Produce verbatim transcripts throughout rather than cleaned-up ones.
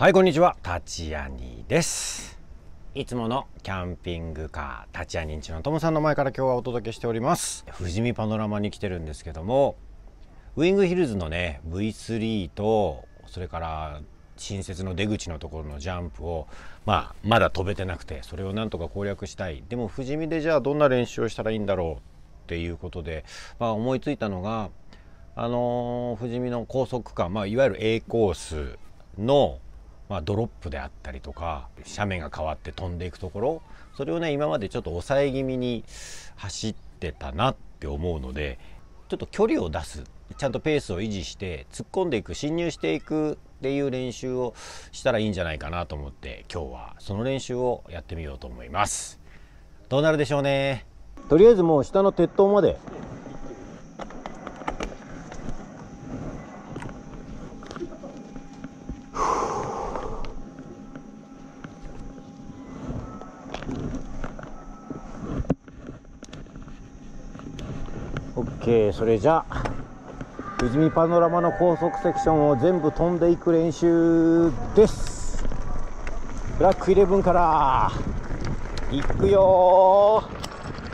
はい、こんにちは。立ち兄です。いつものキャンピングカー、立ち兄んちのともさんの前から今日はお届けしております。富士見パノラマに来てるんですけども、ウィングヒルズのね ブイスリー と、それから新設の出口のところのジャンプを、まあ、まだ飛べてなくて、それをなんとか攻略したい。でも富士見でじゃあどんな練習をしたらいいんだろうっていうことで、まあ、思いついたのが、あのー、富士見の高速区間、まあ、いわゆる A コースのまあ、ドロップであったりとか、斜面が変わって飛んでいくところ、それをね今までちょっと抑え気味に走ってたなって思うので、ちょっと距離を出す、ちゃんとペースを維持して突っ込んでいく、進入していくっていう練習をしたらいいんじゃないかなと思って、今日はその練習をやってみようと思います。どうなるでしょうね。とりあえずもう下の鉄塔までOK。 それじゃあ富士見パノラマの高速セクションを全部飛んでいく練習です。ブラックイレブンから行くよー。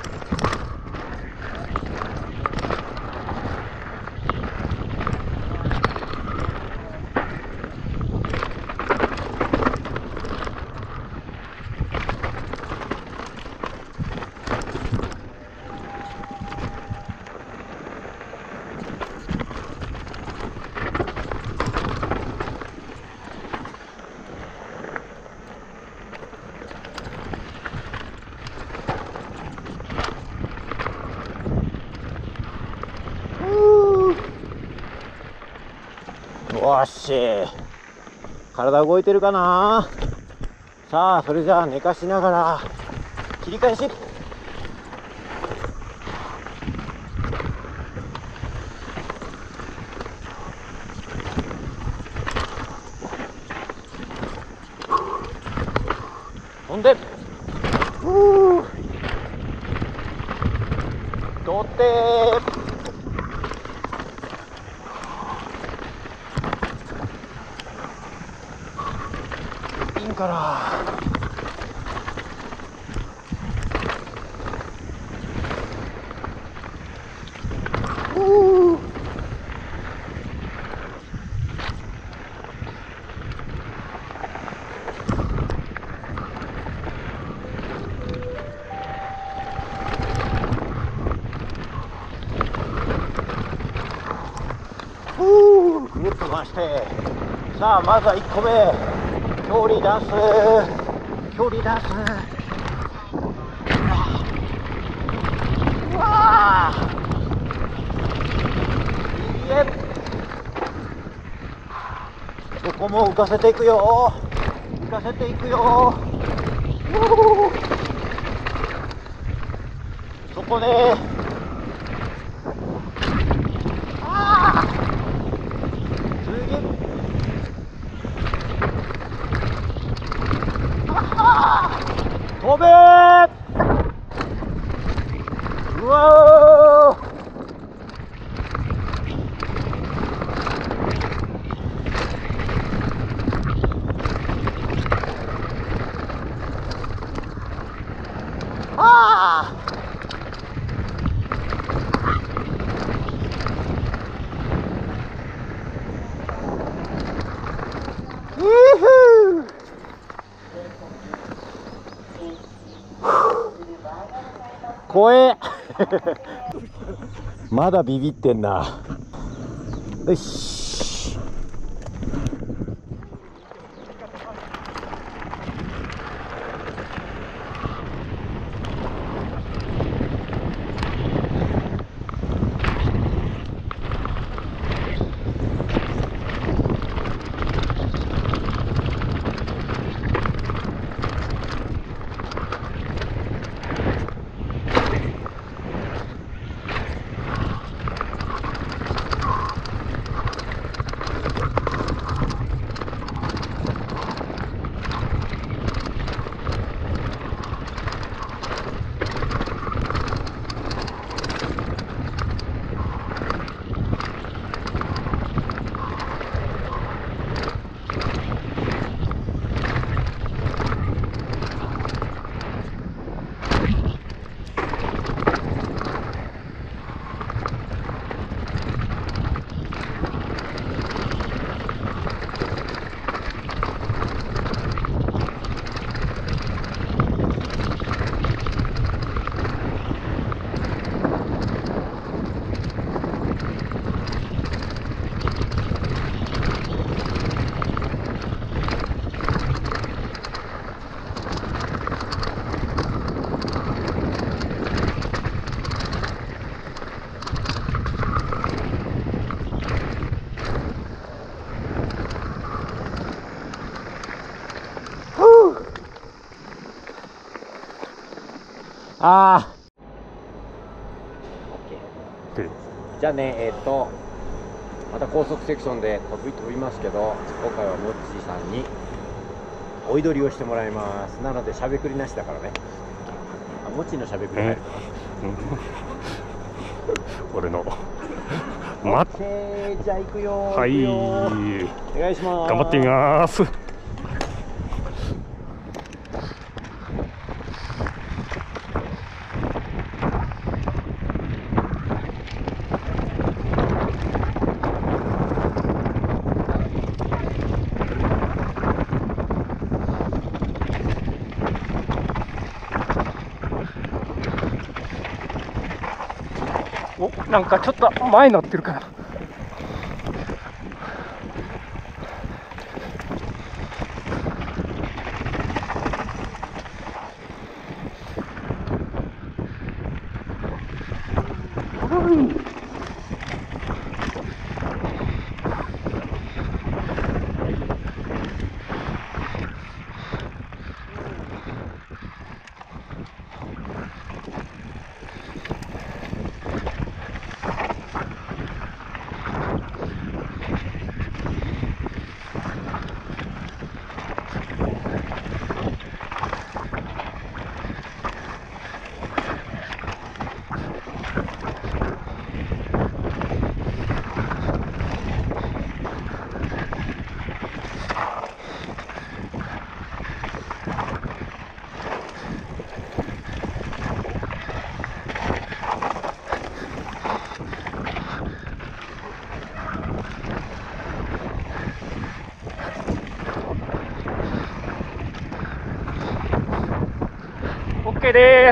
よし、体動いてるかな。さあ、それじゃあ寝かしながら切り返し。飛んでふう取ってー。からうーうーぐるっと回して、さあまずはいっこめ、距離出す、距離出す。うわー、いえ、そこも浮かせていくよ、浮かせていくよ。そこね、あー、次飛べー。うわー、あー、いーふー、怖えまだビビってんな。よし、 あでーじゃあね、えっとまた高速セクションで飛び飛びますけど、今回はモッチーさんに追い取りをしてもらいます。なのでしゃべくりなしだからね。あ、モッチーのしゃべくり入るとか、 俺のオまッケー、じゃあ行くよー。 はい行くよー、お願いします。 頑張ってみます。お、なんかちょっと前に乗ってるかな。OK です。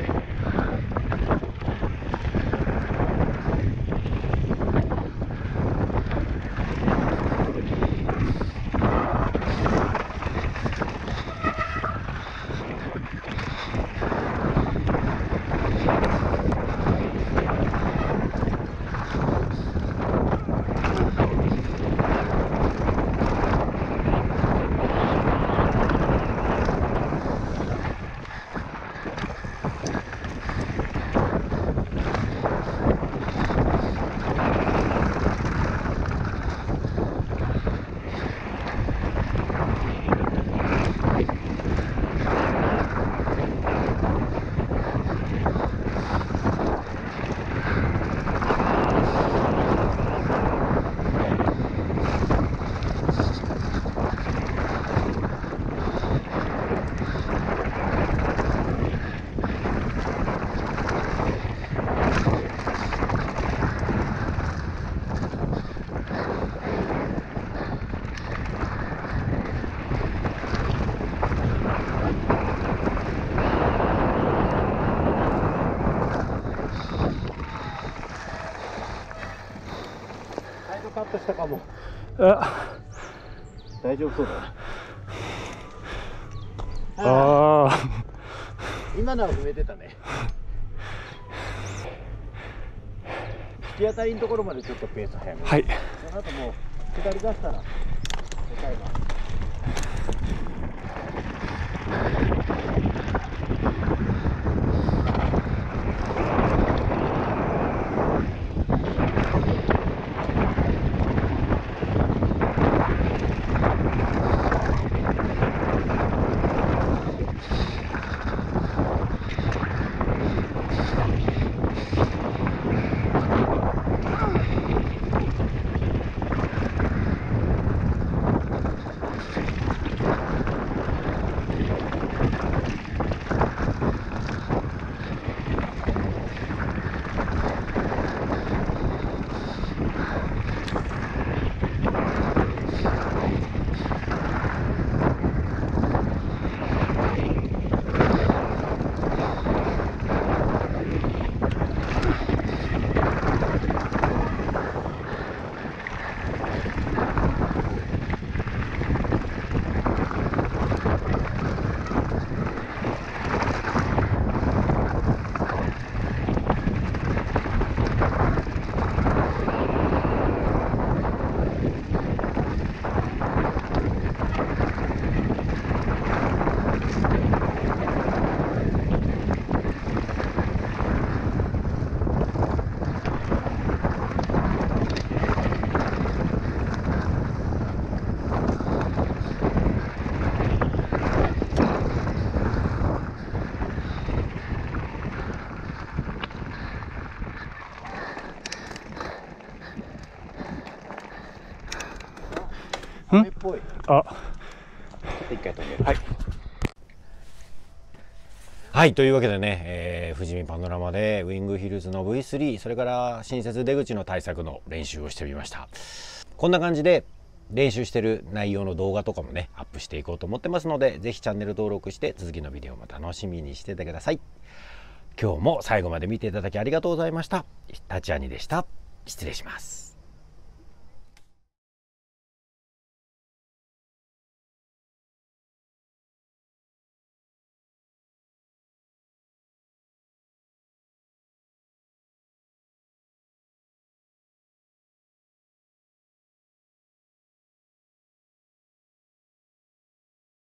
カットしたかも。 あ大丈夫そうだな。 ああ、 今のは踏めてたね。突き当たりのところまでちょっとペース早め。 はい。 その後もう下り出したら向かいます。 雨っぽい。 あ、 一回止める。 はい。 はい、というわけでね、えー、富士見パノラマでウィングヒルズの ブイスリー、それから新設出口の対策の練習をしてみました。こんな感じで練習してる内容の動画とかもねアップしていこうと思ってますので、ぜひチャンネル登録して続きのビデオも楽しみにしててください。今日も最後まで見ていただきありがとうございました。タチアニでした。失礼します。